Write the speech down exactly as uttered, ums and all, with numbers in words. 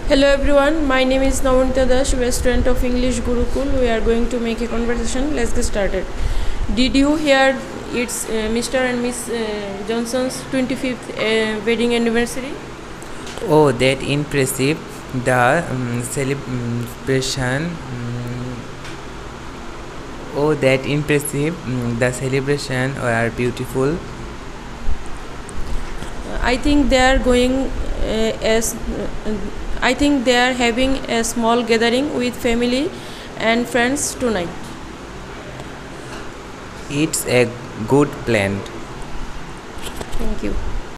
Hello everyone, my name is Navanita Das, student of English Gurukul. We are going to make a conversation. Let's get started. Did you hear it's uh, Mister and Miss uh, Johnson's twenty-fifth uh, wedding anniversary? Oh, that impressive! The um, celebration. Um, oh, that impressive! Um, the celebration are beautiful. I think they are going uh, as uh, I think they are having a small gathering with family and friends tonight. It's a good plan. Thank you.